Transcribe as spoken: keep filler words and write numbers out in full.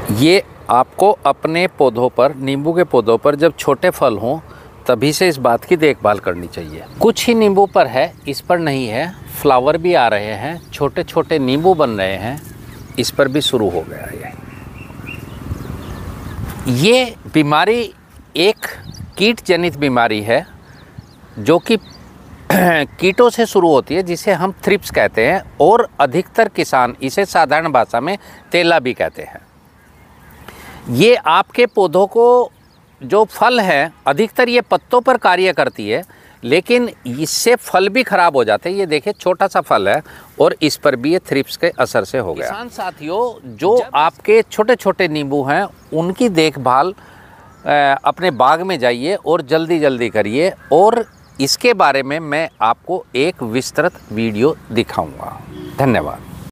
ये आपको अपने पौधों पर, नींबू के पौधों पर जब छोटे फल हों तभी से इस बात की देखभाल करनी चाहिए। कुछ ही नींबू पर है, इस पर नहीं है। फ्लावर भी आ रहे हैं, छोटे छोटे नींबू बन रहे हैं, इस पर भी शुरू हो गया है। ये बीमारी एक कीट जनित बीमारी है जो कि कीटों से शुरू होती है, जिसे हम थ्रिप्स कहते हैं, और अधिकतर किसान इसे साधारण भाषा में तेला भी कहते हैं। ये आपके पौधों को, जो फल है, अधिकतर ये पत्तों पर कार्य करती है, लेकिन इससे फल भी खराब हो जाते हैं। ये देखिए छोटा सा फल है और इस पर भी ये थ्रिप्स के असर से हो गया। किसान साथियों, जो आपके छोटे छोटे नींबू हैं उनकी देखभाल अपने बाग में जाइए और जल्दी जल्दी करिए, और इसके बारे में मैं आपको एक विस्तृत वीडियो दिखाऊंगा। धन्यवाद।